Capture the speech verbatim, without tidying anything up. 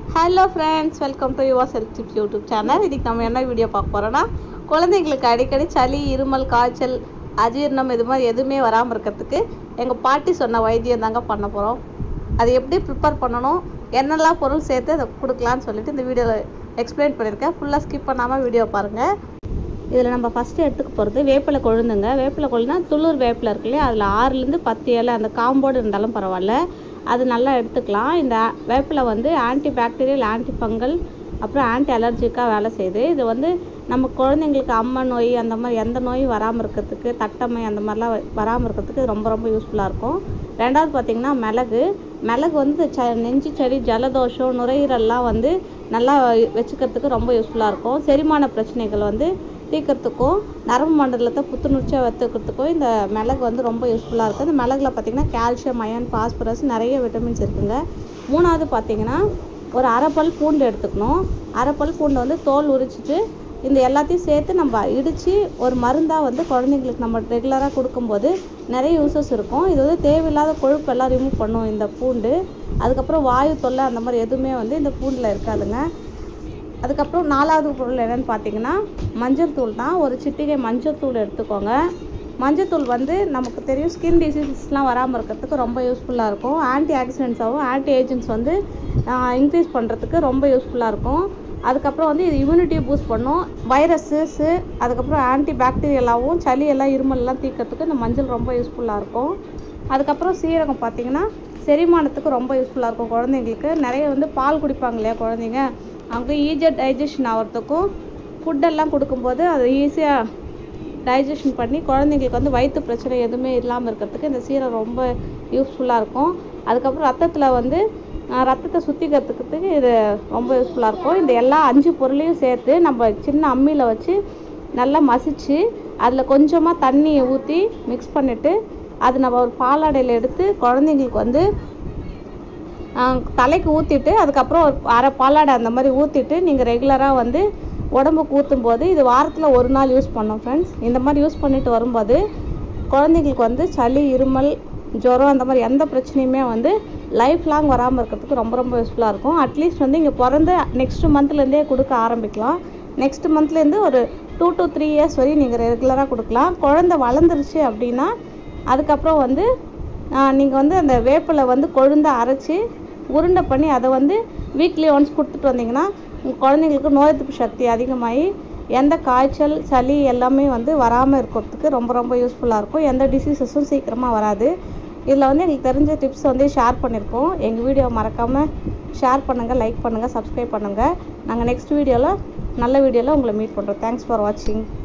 Hello friends, welcome to your self tips YouTube channel. இதுக்கு நம்ம என்ன வீடியோ பார்க்க போகிறோன்னா, குழந்தைங்களுக்கு அடிக்கடி சளி, இருமல், காய்ச்சல், அஜீரணம் இது மாதிரி எதுவுமே வராமல் இருக்கிறதுக்கு எங்கள் பாட்டி சொன்ன வைத்தியம் தாங்க பண்ண போகிறோம். அது எப்படி ப்ரிப்பேர் பண்ணணும், என்னெல்லாம் பொருள் சேர்த்து அதை கொடுக்கலான்னு சொல்லிட்டு இந்த வீடியோவில் எக்ஸ்பிளைன் பண்ணியிருக்கேன். ஃபுல்லாக ஸ்கிப் பண்ணாமல் வீடியோ பாருங்கள். இதில் நம்ம ஃபஸ்ட்டு எடுத்துக்க போகிறது வேப்பிலை கொழுந்துங்க. வேப்பிலை கொழுந்துனா துளிர் வேப்பிலை இருக்கு இல்லையா, அதில் ஆறுலேருந்து பத்து இலை அந்த காம்போடு இருந்தாலும் பரவாயில்ல, அது நல்லா எடுத்துக்கலாம். இந்த வேப்பிலை வந்து ஆன்டி பாக்டீரியல், ஆன்டி ஃபங்கல், அப்புறம் ஆன்டி அலர்ஜிக்காக வேலை செய்யுது. இது வந்து நம்ம குழந்தைங்களுக்கு அம்மை நோய் அந்த மாதிரி எந்த நோயும் வராமல் இருக்கிறதுக்கு, தட்டமை அந்த மாதிரிலாம் வராமல் இருக்கிறதுக்கு ரொம்ப ரொம்ப யூஸ்ஃபுல்லாக இருக்கும். ரெண்டாவது பார்த்திங்கன்னா மிளகு. மிளகு வந்து ச நெஞ்சு சளி, ஜலதோஷம், நுரையீரல்லாம் வந்து நல்லா வச்சுக்கிறதுக்கு ரொம்ப யூஸ்ஃபுல்லாக இருக்கும். செரிமான பிரச்சனைகள் வந்து தீர்க்கறதுக்கும், நரம்பு மண்டலத்தை புத்துணர்ச்சியாக வைத்துக்கிறதுக்கும் இந்த மிளகு வந்து ரொம்ப யூஸ்ஃபுல்லாக இருக்குது. இந்த மிளகுல பார்த்திங்கன்னா கால்சியம், அயன், பாஸ்பரஸ் நிறைய விட்டமின்ஸ் இருக்குங்க. மூணாவது பார்த்திங்கன்னா ஒரு அரைப்பல் பூண்டு எடுத்துக்கணும். அரைப்பல் பூண்டு வந்து தோல் உரிச்சிட்டு இந்த எல்லாத்தையும் சேர்த்து நம்ம இடித்து ஒரு மருந்தாக வந்து குழந்தைங்களுக்கு நம்ம ரெகுலராக கொடுக்கும்போது நிறைய யூசஸ் இருக்கும். இது வந்து தேவையில்லாத கொழுப்பெல்லாம் ரிமூவ் பண்ணும் இந்த பூண்டு. அதுக்கப்புறம் வாயு தொல்லை அந்த மாதிரி எதுவுமே வந்து இந்த பூண்டில் இருக்காதுங்க. அதுக்கப்புறம் நாலாவது பொருள் என்னென்னு பார்த்தீங்கன்னா மஞ்சள் தூள் தான். ஒரு சிட்டிகை மஞ்சள் தூள் எடுத்துக்கோங்க. மஞ்சள் தூள் வந்து நமக்கு தெரியும் ஸ்கின் டிசீசஸ்லாம் வராமல் இருக்கிறதுக்கு ரொம்ப யூஸ்ஃபுல்லாக இருக்கும். ஆன்டி ஆக்சிடென்ட்ஸாகவும் ஆன்டி ஏஜென்ட்ஸ் வந்து இன்க்ரீஸ் பண்ணுறதுக்கு ரொம்ப யூஸ்ஃபுல்லாக இருக்கும். அதுக்கப்புறம் வந்து இது இம்யூனிட்டியை பூஸ்ட் பண்ணும். வைரஸஸு, அதுக்கப்புறம் ஆன்டி பாக்டீரியலாகவும் சளி எல்லாம் இருமல்லாம் தீர்க்கறதுக்கு இந்த மஞ்சள் ரொம்ப யூஸ்ஃபுல்லாக இருக்கும். அதுக்கப்புறம் சீரகம் பார்த்திங்கன்னா செரிமானத்துக்கு ரொம்ப யூஸ்ஃபுல்லாக இருக்கும். குழந்தைங்களுக்கு நிறைய வந்து பால் குடிப்பாங்க இல்லையா குழந்தைங்க, அவங்க ஈஸியாக டைஜஷன் ஆகிறதுக்கும், ஃபுட்டெல்லாம் கொடுக்கும்போது அது ஈஸியாக டைஜஷன் பண்ணி குழந்தைங்களுக்கு வந்து வயிற்று பிரச்சனை எதுவுமே இல்லாமல் இருக்கிறதுக்கு இந்த சீரகம் ரொம்ப யூஸ்ஃபுல்லாக இருக்கும். அதுக்கப்புறம் ரத்தத்தில் வந்து ரத்தத்தை சுத்திக்கிறதுக்கு இது ரொம்ப யூஸ்ஃபுல்லாக இருக்கும். இந்த எல்லா அஞ்சு பொருளையும் சேர்த்து நம்ம சின்ன அம்மியில் வச்சு நல்லா மசிச்சு அதில் கொஞ்சமாக தண்ணியை ஊற்றி மிக்ஸ் பண்ணிவிட்டு அது நம்ம ஒரு பாலாடையில் எடுத்து குழந்தைங்களுக்கு வந்து தலைக்கு ஊற்றிட்டு அதுக்கப்புறம் ஒரு அரை பாலாடை அந்த மாதிரி ஊற்றிட்டு நீங்கள் ரெகுலராக வந்து உடம்புக்கு ஊற்றும் போது இது வாரத்தில் ஒரு நாள் யூஸ் பண்ணோம் ஃப்ரெண்ட்ஸ். இந்த மாதிரி யூஸ் பண்ணிட்டு வரும்போது குழந்தைங்களுக்கு வந்து சளி, இருமல், ஜுரம் அந்த மாதிரி எந்த பிரச்சனையுமே வந்து லைஃப் லாங் வராமல் இருக்கிறதுக்கு ரொம்ப ரொம்ப யூஸ்ஃபுல்லாக இருக்கும். அட்லீஸ்ட் வந்து இங்கே பிறந்த நெக்ஸ்ட் மந்த்லேருந்தே கொடுக்க ஆரம்பிக்கலாம். நெக்ஸ்ட் மந்த்லேருந்து ஒரு டூ டு த்ரீ இயர்ஸ் வரையும் நீங்கள் ரெகுலராக கொடுக்கலாம். குழந்தை வளர்ந்துருச்சு அப்படின்னா அதுக்கப்புறம் வந்து நீங்கள் வந்து அந்த வேப்பிலை வந்து கொழுந்து அரைச்சி உருண்டை பண்ணி அதை வந்து வீக்லி ஒன்ஸ் கொடுத்துட்டு வந்தீங்கன்னா உங்கள் குழந்தைங்களுக்கு நோய் எதிர்ப்பு சக்தி அதிகமாகி எந்த காய்ச்சல், சளி எல்லாமே வந்து வராமல் இருக்கிறதுக்கு ரொம்ப ரொம்ப யூஸ்ஃபுல்லாக இருக்கும். எந்த டிசீசஸும் சீக்கிரமாக வராது. இதில் வந்து எங்களுக்கு தெரிஞ்ச டிப்ஸ் வந்து ஷேர் பண்ணியிருக்கோம். எங்கள் வீடியோ மறக்காமல் ஷேர் பண்ணுங்கள், லைக் பண்ணுங்கள், சப்ஸ்கிரைப் பண்ணுங்கள். நாங்கள் நெக்ஸ்ட் வீடியோவில் நல்ல வீடியோவில் உங்களை மீட் பண்ணுறோம். தேங்க்ஸ் ஃபார் வாட்சிங்.